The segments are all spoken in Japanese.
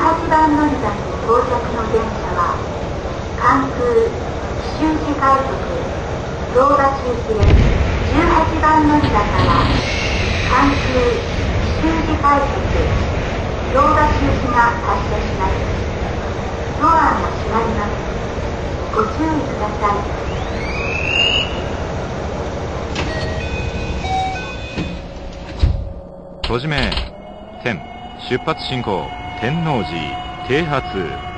18番乗り場に到着の電車は関空紀州路快速堂橋行きです。18番乗り場から関空紀州路快速堂橋行きが発車します。ドアが閉まります。ご注意ください。 閉じ目10出発進行天王寺停発。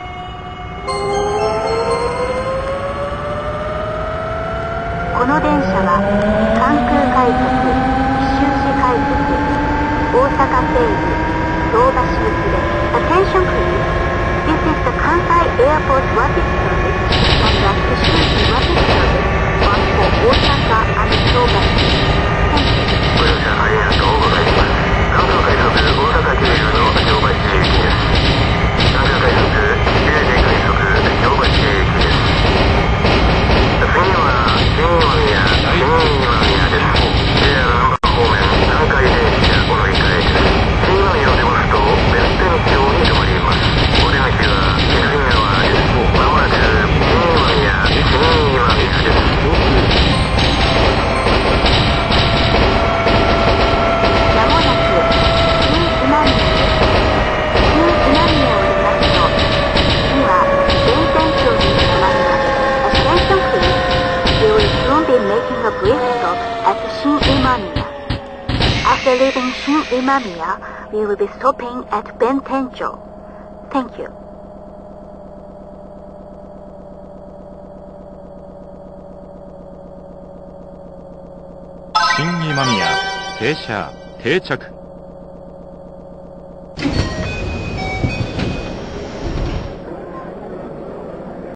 この電車は関空快速紀州市快速大阪経由堂橋行きです。 Attention please, this is the Kansai Airport Rapid Service and the Kishushi Rapid Service bound for Osaka and 堂橋。 ご乗車ありがとうございます。関空快速大阪経由の京橋行きです。関空快速紀州路快速京橋行きです。次は新今宮です。JR 難波方面南海電車お乗り換えです。新今宮を出ますと弁天町に停まります。お出口は左側です。まもなく新今宮です。 Making a brief stop at Shin Imamiya. After leaving Shin Imamiya, we will be stopping at Bentencho. Thank you. 新今宮停車定着。